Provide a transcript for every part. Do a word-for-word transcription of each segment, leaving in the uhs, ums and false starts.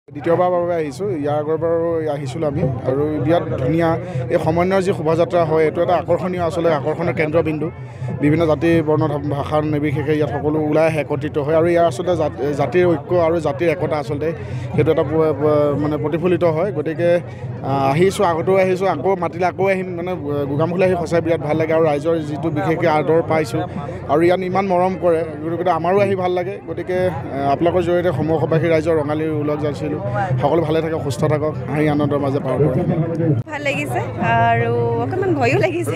দ্বিতীয়বাৰ বাবে আহিছোঁ ইয়াৰ আগৰবাৰ আহিছিলোঁ আমি আৰু বিৰাট ধুনীয়া এই সমন্বয়ৰ যি শোভাযাত্ৰা হয় এইটো এটা আকৰ্ষণীয় আচলতে আকৰ্ষণৰ কেন্দ্ৰবিন্দু বিভিন্ন জাতি বৰ্ণ ভাষা নিৰ্বিশেষে ইয়াত সকলো ওলাই আহে একত্ৰিত হয় আৰু ইয়াৰ আচলতে জাতিৰ ঐক্য আৰু জাতিৰ একতা আচলতে সেইটো এটা মানে প্ৰতিফলিত হয় গতিকে আহিছোঁ আগতেও আহিছোঁ আকৌ মাতিলে আকৌ আহিম মানে গোগামুখলৈ আহি সঁচাই বিৰাট ভাল লাগে আৰু ৰাইজৰ যিটো বিশেষকৈ আদৰ পাইছোঁ আৰু ইয়াত ইমান মৰম কৰে গতিকে আমাৰো আহি ভাল লাগে গতিকে আপোনালোকৰ জৰিয়তে সমগ্ৰবাসী ৰাইজৰ ৰঙালী ওলগ যাইছিলোঁ সকলো ভালে থাকক সুস্থ থাকক হাঁহি আনন্দৰ মাজে পাৰ কৰে ভাল লাগিছে আৰু অকণমান ভয়ো লাগিছে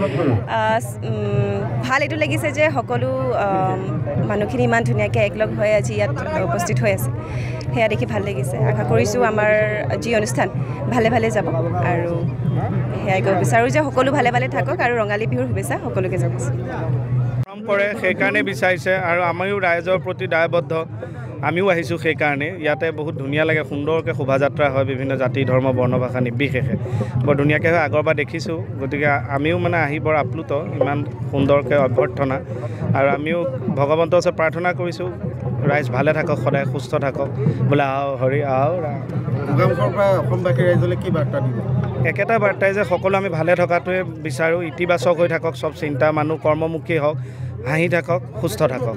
ভাল এইটো লাগিছে যে সকলো মানুহখিনি ইমান ধুনীয়াকৈ একলগ হৈ আজি ইয়াত উপস্থিত হৈ আছে সেয়া দেখি ভাল লাগিছে আশা কৰিছোঁ আমাৰ যি অনুষ্ঠান ভালে ভালে যাব আৰু সেয়াই ক'ব বিচাৰোঁ যে সকলো ভালে ভালে থাকক আৰু ৰঙালী বিহুৰ শুভেচ্ছা সকলোকে জনাইছোঁ কৰে সেইকাৰণে বিচাৰিছে আৰু আমিও ৰাইজৰ প্ৰতি দায়বদ্ধ আমিও আহিছোঁ সেইকাৰণে ইয়াতে বহুত ধুনীয়া লাগে সুন্দৰকৈ শোভাযাত্ৰা হয় বিভিন্ন জাতি ধৰ্ম বৰ্ণ ভাষা নিৰ্বিশেষে বৰ ধুনীয়াকৈ হয় আগৰবাৰ দেখিছোঁ গতিকে আমিও মানে আহি বৰ আপ্লুত ইমান সুন্দৰকৈ অভ্যৰ্থনা আৰু আমিও ভগৱন্তৰ ওচৰত প্ৰাৰ্থনা কৰিছোঁ ৰাইজ ভালে থাকক সদায় সুস্থ থাকক বোলে আও হৰি আও গোগামুখৰ পৰা অসমবাসী ৰাইজলৈ কি বাৰ্তা দিব একেটা বাৰ্তাই যে সকলো আমি ভালে থকাটোৱে বিচাৰোঁ ইতিবাচক হৈ থাকক চব চিন্তা মানুহ কৰ্মমুখী হওক হাঁহি থাকক সুস্থ থাকক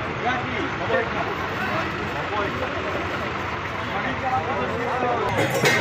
Gracias.